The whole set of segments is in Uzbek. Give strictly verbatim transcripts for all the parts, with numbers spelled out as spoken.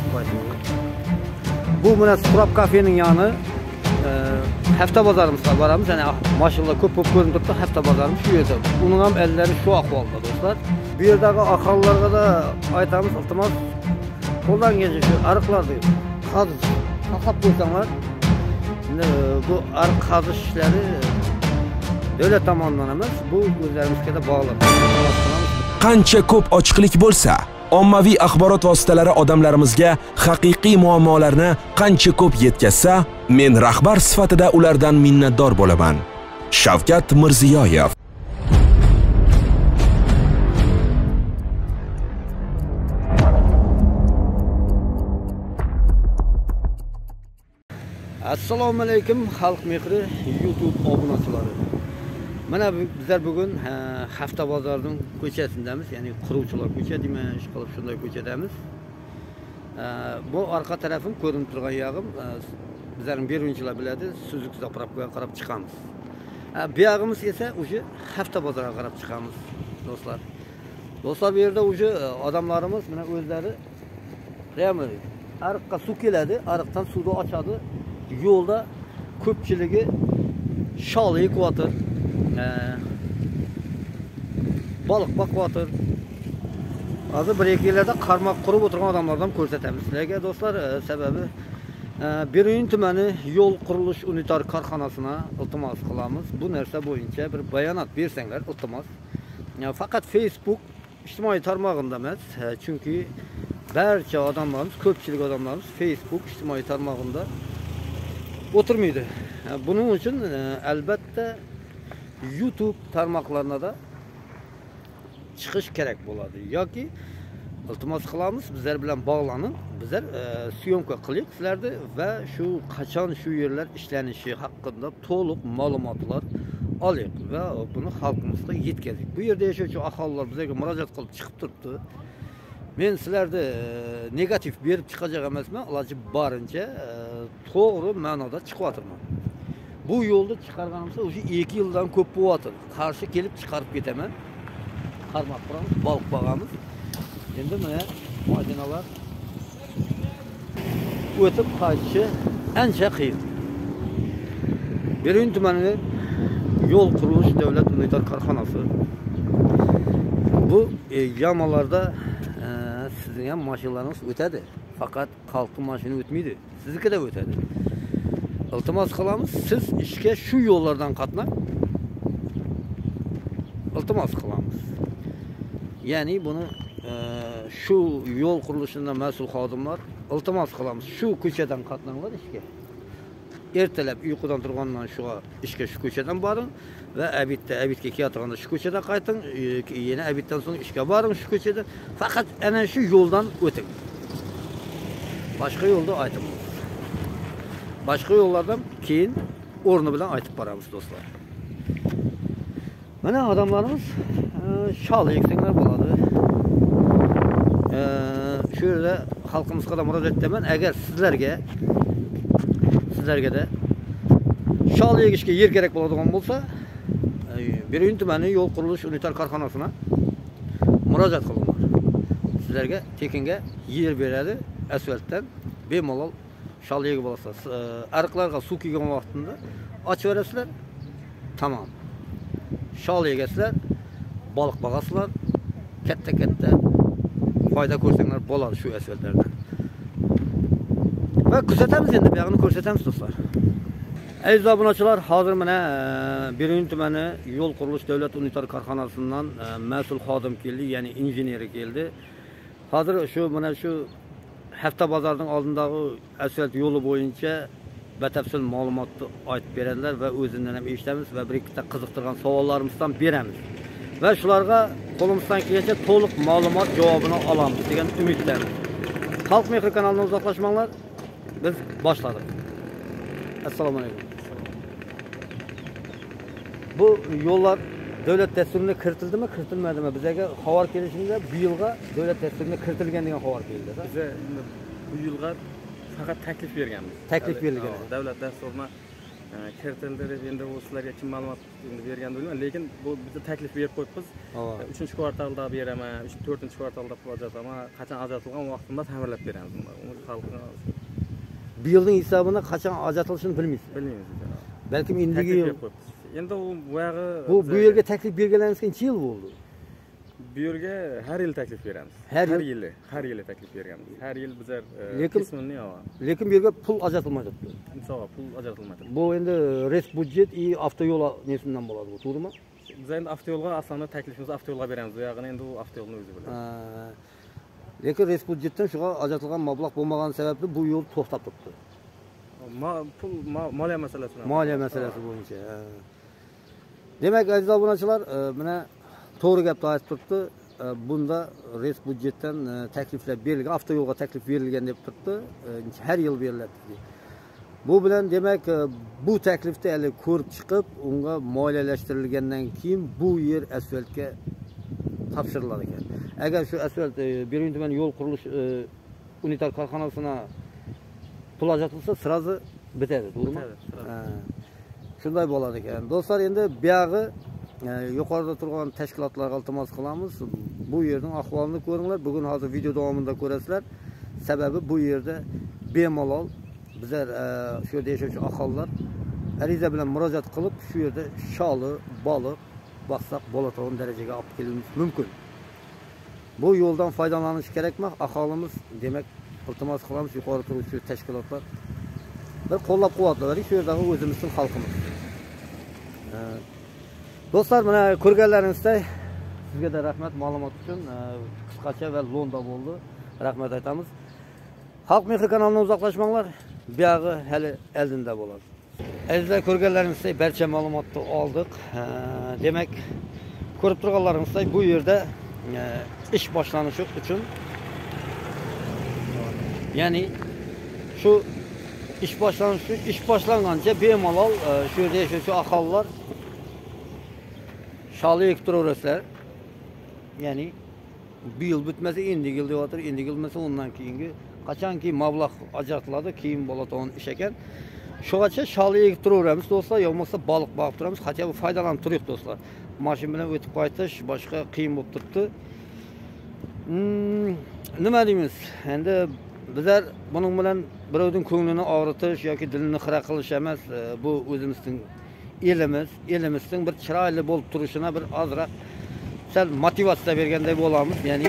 Bu mana Turab kafening yanı hafta bozorimiz boramiz. Ya'ni mashinlar ko'p-ko'p ko'rinib turibdi, hafta bozorimiz shu yerda. Uning ham ellari shu ahvolda do'stlar. Bu yerdagi aholilarga da aytamiz, iltimos qo'ldan kelsa shu ariqlarni qazish, saqlab qo'ysanglar, bu ariq qazish ishlari davlat tomonidan emas, bu o'zlarimizga da bog'liq. Qancha ko'p ochiqlik bo'lsa, ommaviy axborot vositalari odamlarimizga haqiqiy muammolarni qancha ko'p yetkazsa, men rahbar sifatida ulardan minnatdor bo'laman. Shavkat Mirziyoyev. Assalomu alaykum xalq mehri YouTube obunachilari. Mana bizlar bugun hafta bozorining ko'chasindamiz, ya'ni quruvchilar ko'cha deyman, ish qilib shunday ko'chadamiz. Bu orqa tarafim ko'rinib turgan yog'im, bizlarning beruvchilar biladi, Suzuk zapravkaga qarab chiqamiz. Bu yog'imiz esa o'sha hafta bozoriga qarab chiqamiz, do'stlar. Do'stlar, bu yerda o'sha odamlarimiz mana o'zlari real ariqqa suv keladi, ariqdan suvni ochadi. Yo'lda ko'pchiligi shol ekvator, baliq boqyotir. Hozir bir ikki yillarda qarmoq qurib o'tirgan odamlardan ko'rsatamiz sizlarga do'stlar. Sababi Beruyin tumani yo'l qurilish unitar korxonasina iltimos qilamiz. Bu narsa bo'yicha bir bayonot bersanglar iltimos. Faqat Facebook ijtimoiy tarmog'ida emas, chunki barcha odamlarimiz, ko'pchilik odamlarimiz Facebook ijtimoiy tarmog'ida o'tirmaydi. Buning uchun albatta YouTube tarmoqlarına da chiqish kerak bo'ladi. Yoki iltimos qilamiz, bizlar bilan bog'lanib, bizlar syomka qiling sizlarni va shu qachon shu yerlar ishlanishi haqida to'liq ma'lumotlar oling va buni xalqimizga yetkazing. Bu yerda yashovchi aholilar bizga murojaat qilib chiqib turibdi. Men sizlarni negativ berib chiqajak emasman, iloji boricha to'g'ri ma'noda chiqyapman. Bu yo'lda chiqarganimizda o'sha ikki yildan ko'p bo'lyapti. Qarshi kelib chiqarib ketaman. Qarmoq quramiz, baliq bog'amiz. Endi mana mashinalar o'tib qaytishi ancha qiyin. Beruyin tumani yo'l qurilish davlat unitar korxonasi. Bu yamalarda sizning ham mashinalarınız o'tadi. Faqat xalqning mashina o'tmaydi. Sizniki de o'tadi. İltimos qilamiz, siz ishga shu yo'llardan qatnab iltimos qilamiz. Ya'ni buni shu yo'l qurilishidan mas'ul xodimlar iltimos qilamiz, shu ko'chadan qatnanglar ishga. Ertalab uyqudan turgandan shu ishga shu ko'chadan boring va abitda abitga ketganda shu ko'chadan qayting, yana abitdan so'ng ishga boring shu ko'chada. Faqat ana shu yo'ldan o'ting. Boshqa yo'lda aytib Başka yollardan keyin o'rni bilan aytib boramiz do'stlar. Mana odamlarimiz shol eksanglar bo'ladi. Shu yerda xalqimizga da murojaat etaman, agar sizlarga sizlarga da shol egishga yer kerak bo'ladigan bo'lsa, Beruyin tumani yo'l qurilish unitar korxonasina murojaat qilinglar. Sizlarga tekinga yer beradi, asfaltdan bemalol shol yegi bo'lasizlar. Ariqlarga suv kelgan vaqtida ochib berasizlar. Tamam. Shol yegasizlar, baliq boqasizlar. Katta-katta foyda ko'rsanglar bo'ladi shu asfaltlardan. Va kuzatamiz endi, bu yoqni ko'rsatamiz do'stlar. Aziz obunachilar, hozir mana Beruyin tumani yo'l qurilish davlat unitar korxonasidan mas'ul xodim keldi, ya'ni injeneri keldi. Hozir shu mana shu hafta bozorining oldindagi asfalt yo'li bo'yicha batafsil ma'lumotni aytib beradilar va o'zidan ham eshitamiz va bir ikkita qiziqtirgan savollarimizdan beramiz. Va shularga qo'limizdan kelgancha to'liq ma'lumot javobini olamiz degan umiddamiz. Xalq mehri kanalidan uzoqlashmanglar. Biz boshladik. Assalomu alaykum. Bu yo'llar davlat dasturuna kiritildi-mi, kiritilmadimi? Bizga xabar kelishinde bu yilga davlat dasturuna kiritilgan degan xabar keldi. Biz bu yilga faqat taklif berganmiz. Taklif berilgan. Davlat dasturuna kiritildi deb endi bu sizlarga kim ma'lumot berganini bilmayman, lekin bu bizga taklif berib qo'yibmiz. uchinchi kvartalda beraman, to'rtinchi kvartalda pul ajrataman, qachon ajratilgan vaqtida ta'mirlab beramiz. Xalqqa bir yilning hisobini qachon ajratilishini bilmaysiz. Bilmaymiz. Balkim endigi yil. Endi u buyog'i bu bu yerga taklif berganlaringizga necha yil bo'ldi? Bu yerga har yil taklif beramiz. Har yili, har yili taklif beramiz. Har yil bizlar qismini yo'q. Lekin bu yerga pul ajratilmaydi. Misol pul ajratilmaydi. Bu endi res budjet и avtoyo'l nesidan bo'ladi bu, to'g'rimi? Biz endi avtoyo'lga aslında taklifimizni avtoyo'lga beramiz. Bu yog'ini endi u avtoyo'lni o'zi biladi. Lekin res budjetdan shuga ajratilgan mablag' bo'lmagan sababli bu yo'l to'xtab turibdi. Pul moliya masalasi. Moliya masalasi bo'yicha. Demak, aziz obunachilar, mana to'g'ri gapni aytib turibdi. Bunda res budjetdan takliflar berilgan, avtoyo'lga taklif berilgan deb turibdi. Har yil beriladi. Bu bilan demak, bu taklifni hali ko'rib chiqib, unga moliyalashtirilgandan keyin bu yer asfaltga topshirilar ekan. Agar shu asfalt birinchi tuman yo'l qurilish unitar korxonasina pul ajratilsa, sirazi bitadi, to'g'rimi? Shunday bo'ladi ekan. Do'stlar, endi bu yog'i yuqorida turgan tashkilotlarga iltimos qilamiz. Bu yerning ahvolini ko'ringlar. Bugun hozir video davomida ko'rasizlar. Sababi bu yerda bemalol bizlar shu yerda yashovchi aholilar ariza bilan murojaat qilib, shu yerda sholi, baliq boqsaq bo'ladigan darajaga olib kelishimiz mumkin. Bu yo'ldan foydalanish kerakmi? Aholimiz demak iltimos qilamiz, yuqori turuvchi tashkilotlar bir qo'llab-quvvatlaylik shu yerdagi o'zimizning xalqimiz. Do'stlar, mana ko'rganlaringizday sizga da rahmat ma'lumot uchun, qisqacha va lo'nda bo'ldi. Rahmat aytamiz. Xalq Mehri kanalidan uzoqlashmanglar. Bu yog'i hali oldinda bo'ladi. Azizlar, ko'rganlaringizday barcha ma'lumotni oldik. Demak, ko'rib turganlaringizday bu yerda ish boshlanishi uchun, ya'ni shu ish boshlanishi ish boshlangancha bemalol shu yerda yashovchi aholilar sholi ekib turaverasizlar. Ya'ni bir yil bitmasa endi yil deyotir, endi yil bitmasa undan keyingi qachonki mablag' ajratiladi, keyin bo'ladigan ish ekan. Shugacha sholi ekib turaveramiz do'stlar, yo'qmasa baliq boqib turamiz. Qancha foydalanib turib do'stlar. Mashina bilan o'tib qaytish boshqa qiyin bo'lib turibdi. Hmm, nima deymiz? Endi bizlar buning bilan birovning ko'nglini og'ritish yoki dilini xira qilish emas, bu o'zimizning elimiz, elimizning bir chiroyli bo'lib turishina bir ozroq sal motivatsiya berganday bo'lamiz. Ya'ni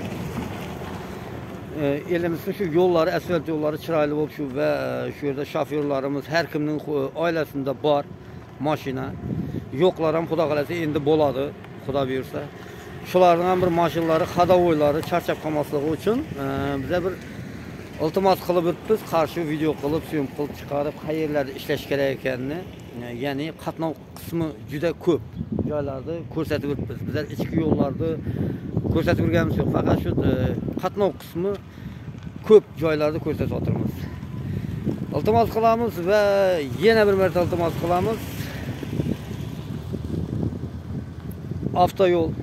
elimizning shu yo'llari, asfalt yo'llari chiroyli bo'lib shu va shu yerda shofyorlarimiz har kimning oilasida bor mashina. Yo'qlar ham xudo xolasa endi bo'ladi, xudo buyursa. Shularning ham bir mashinalari, xadovoylari charchab qolmasligi uchun biza bir iltimos qilib o'tibmiz, qarshi video qilib, syom qilib chiqarib, qayerlarda ishlash kerak ekanini, ya'ni qatnov qismi juda ko'p joylarda ko'rsatib o'tibmiz. Bizlar ichki yo'llarni ko'rsatib o'rganimiz yo'q, faqat shu qatnov qismi ko'p joylarda ko'rsatib o'tiramiz. Iltimos qilamiz va yana bir marta iltimos qilamiz. Avtoyo'l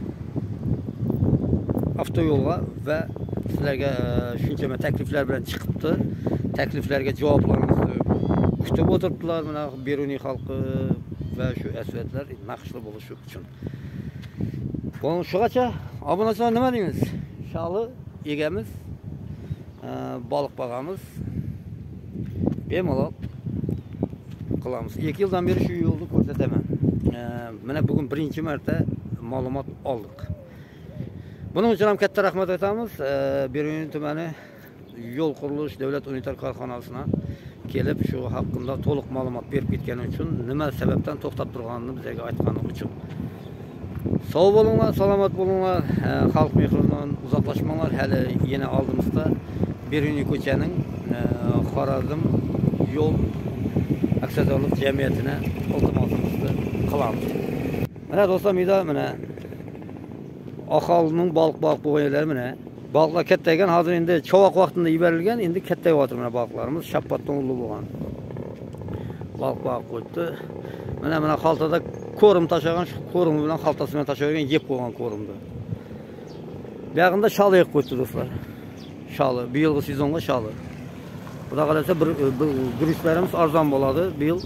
avtoyo'lga va sizlarga shuncha takliflar bilan chiqibdi. Takliflarga javoblarimizni kutib o'tiribdilar mana Beruniy xalqi va shu asfaltlar naqshli bo'lishi uchun. Bu shugacha obunachilar nima deymiz? Sholi egamiz, baliq bog'amiz bemalol qilamiz. ikki yildan beri shu yo'lni ko'rsataman. Mana bugun birinchi marta ma'lumot oldik. Buning uchun ham katta rahmat aytamiz. Beruniy tumani yo'l qurilish davlat unitar korxonasina kelib shu haqida to'liq ma'lumot berib ketgani uchun, nima sababdan to'xtab turganini bizga aytgani uchun. Sog' bo'linglar, salomat bo'linglar. Xalq mehridan uzoqlashmanglar. Hali yana oldimizda Beruniy ko'chaning Xorazm yo'l aksiyadorlik jamiyatini iltimosimizni qilamiz. Mana do'stlar, mida mana aholining baliq boqib qo'yganlari mana baliqlar kattaygan, hozir endi chovoq vaqtida yuborilgan, endi kattayotir mana baliqlarimiz, shappatdan ulug' bo'lgan. Baliq boqib qo'ydi. Mana mana xaltada ko'rim tashagan, shu ko'rim bilan xaltasi bilan tashagan, yeb qo'ygan ko'rimdi. Bu yerda sholi yeb qo'ydi do'stlar. Sholi, bu yilgi sezonga sholi. Xudo qalasa bir guruchlarimiz arzon bo'ladi bu yil.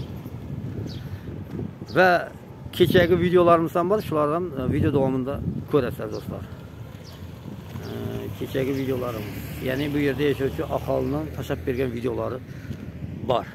Va kechagi videolarimiz ham bor, shulardan video davomida ko'rasizlar do'stlar. Kechagi videolarimiz, ya'ni bu yerda yashovchi aholining tashab bergan videolari bor.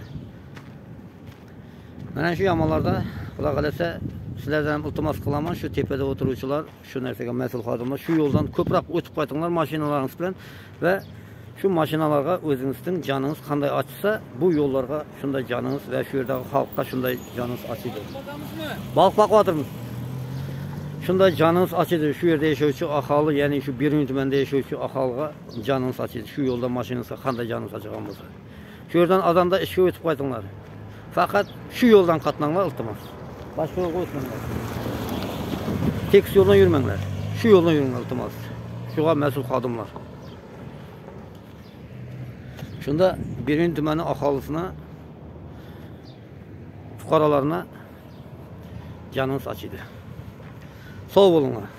Mana shu yamonlarda Xudo qalasa sizlardan ham iltimos qilaman, shu tepada o'tiruvchilar, shu narsaga mas'ul xodimlar shu yo'ldan ko'proq o'tib qaytinglar mashinalaringiz bilan va shu mashinalarga o'zingizning joningiz qanday ochsa, bu yo'llarga shunday joningiz va shu yerdagi xalqqa shunday joningiz ochidi. Baliq boqyapmiz. Shunday joningiz ochidi, shu yerda yashovchi aholi, ya'ni shu Beruniy tumanida yashovchi aholiga joningiz ochidi. Shu yo'lda mashinangizga qanday joningiz ochgan bo'lsa. Shu yerdan odamda ishga o'tib qaytinglar. Faqat shu yo'ldan qatnanglar iltimos. Boshqa yo'lga o'tmanglar. Tekis yo'ldan yurmanglar. Shu yo'ldan yuringlar iltimos. Shuga mas'ul xodimlar. Shunda Beruniy tumani aholisine, fuqarolarına canınız açıydı. Sağ olunlar.